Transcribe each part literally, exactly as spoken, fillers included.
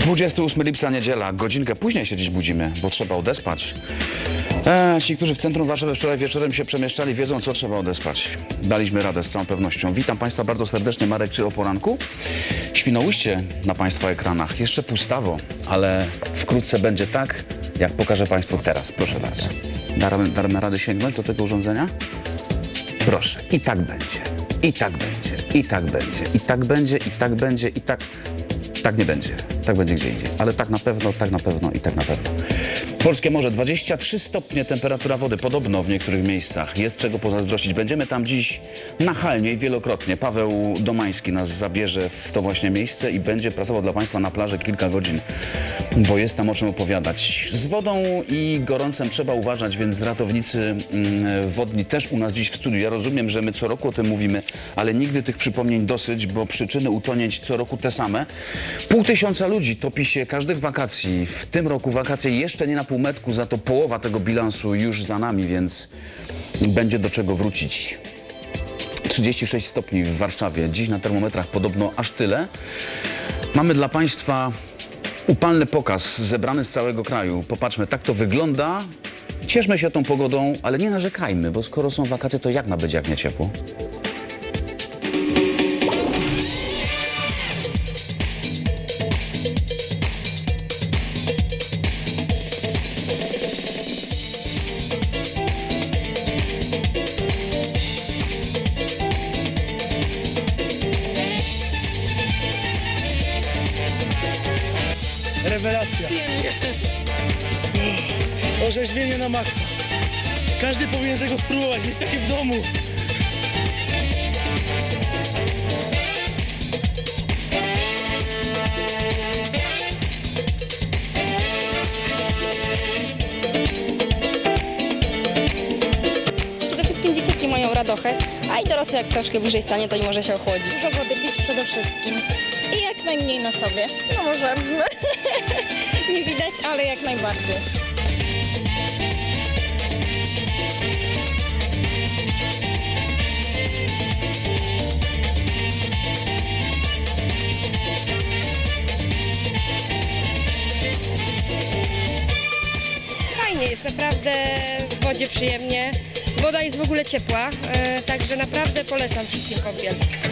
dwudziestego ósmego lipca, niedziela, godzinkę później się dziś budzimy, bo trzeba odespać. E, ci, którzy w centrum Warszawy wczoraj wieczorem się przemieszczali, wiedzą, co trzeba odespać. Daliśmy radę z całą pewnością. Witam Państwa bardzo serdecznie, Marek Czy o poranku. Świnoujście na Państwa ekranach. Jeszcze pustawo, ale wkrótce będzie tak, jak pokażę Państwu teraz. Proszę bardzo. Damy, damy radę sięgnąć do tego urządzenia? Proszę. I tak będzie. I tak będzie. I tak będzie. I tak będzie. I tak będzie. I tak... Tak nie będzie. Tak będzie gdzie indziej. Ale tak na pewno, tak na pewno i tak na pewno. Polskie morze, dwadzieścia trzy stopnie temperatura wody, podobno w niektórych miejscach. Jest czego pozazdrościć. Będziemy tam dziś nachalnie i wielokrotnie. Paweł Domański nas zabierze w to właśnie miejsce i będzie pracował dla Państwa na plaży kilka godzin, bo jest tam o czym opowiadać. Z wodą i gorącem trzeba uważać, więc ratownicy mm, wodni też u nas dziś w studiu. Ja rozumiem, że my co roku o tym mówimy, ale nigdy tych przypomnień dosyć, bo przyczyny utonięć co roku te same. Pół tysiąca ludzi topi się każdych wakacji. W tym roku wakacje jeszcze nie na półmetku, za to połowa tego bilansu już za nami, więc będzie do czego wrócić. trzydzieści sześć stopni w Warszawie. Dziś na termometrach podobno aż tyle. Mamy dla Państwa upalny pokaz zebrany z całego kraju. Popatrzmy, tak to wygląda. Cieszmy się tą pogodą, ale nie narzekajmy, bo skoro są wakacje, to jak ma być, jak nie ciepło? Rewelacja. Przyjemnie. Orzeźwienie na maksa. Każdy powinien tego spróbować, mieć takie w domu. Przede wszystkim dzieciaki mają radochę, a i dorosły jak troszkę wyżej stanie, to i może się ochłodzić. Dużo wody pić przede wszystkim i jak najmniej na sobie. No może nie widać, ale jak najbardziej. Fajnie, jest naprawdę w wodzie przyjemnie. Woda jest w ogóle ciepła, e, także naprawdę polecam wszystkim kąpiel.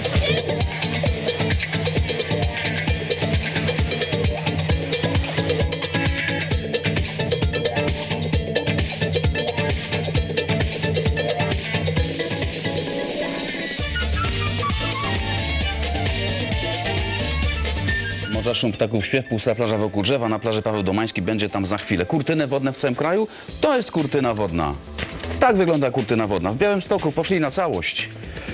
Morza, szum ptaków, śpiew, pusta plaża wokół drzewa. Na plaży Paweł Domański będzie tam za chwilę. Kurtyny wodne w całym kraju? To jest kurtyna wodna. Tak wygląda kurtyna wodna. W Białymstoku poszli na całość.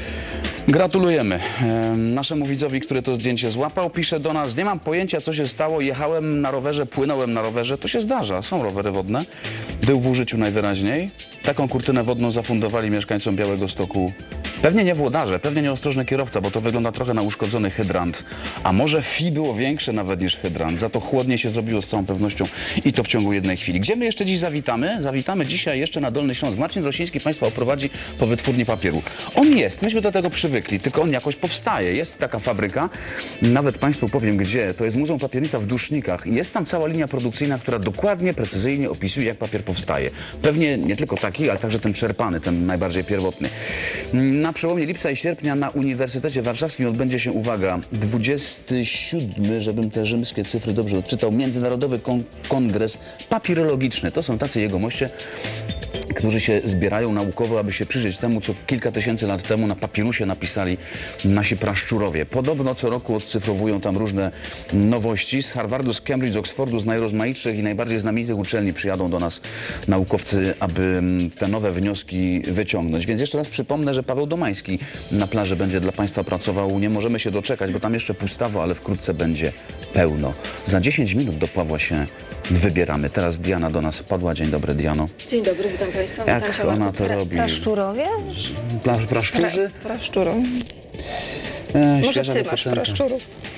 Gratulujemy e, naszemu widzowi, który to zdjęcie złapał. Pisze do nas: nie mam pojęcia, co się stało. Jechałem na rowerze, płynąłem na rowerze. To się zdarza. Są rowery wodne. Był w użyciu najwyraźniej. Taką kurtynę wodną zafundowali mieszkańcom Białegostoku. Pewnie nie włodarze, pewnie nieostrożny kierowca, bo to wygląda trochę na uszkodzony hydrant. A może fi było większe nawet niż hydrant. Za to chłodniej się zrobiło z całą pewnością i to w ciągu jednej chwili. Gdzie my jeszcze dziś zawitamy? Zawitamy dzisiaj jeszcze na Dolny Śląsk. Marcin Rosiński Państwa oprowadzi po wytwórni papieru. On jest, myśmy do tego przywykli, tylko on jakoś powstaje. Jest taka fabryka, nawet Państwu powiem gdzie. To jest Muzeum Papiernictwa w Dusznikach. I jest tam cała linia produkcyjna, która dokładnie, precyzyjnie opisuje, jak papier powstaje. Pewnie nie tylko taki, ale także ten czerpany, ten najbardziej pierwotny. Na przełomie lipca i sierpnia na Uniwersytecie Warszawskim odbędzie się, uwaga, dwudziesty siódmy, żebym te rzymskie cyfry dobrze odczytał, Międzynarodowy Kon Kongres Papirologiczny. To są tacy jegomoście, którzy się zbierają naukowo, aby się przyjrzeć temu, co kilka tysięcy lat temu na papirusie napisali nasi praszczurowie. Podobno co roku odcyfrowują tam różne nowości. Z Harvardu, z Cambridge, z Oxfordu, z najrozmaitszych i najbardziej znamienitych uczelni przyjadą do nas naukowcy, aby te nowe wnioski wyciągnąć. Więc jeszcze raz przypomnę, że Paweł Domański na plaży będzie dla Państwa pracował. Nie możemy się doczekać, bo tam jeszcze pustawo, ale wkrótce będzie pełno. Za dziesięć minut do Pawła się wybieramy. Teraz Diana do nas wpadła. Dzień dobry, Diano. Dzień dobry, witam Państwa. Jak witam ona to robi? Praszczurowie? Pla, praszczurzy? Praszczurą. E, Może świeża Ty masz wypoczęta. praszczurów.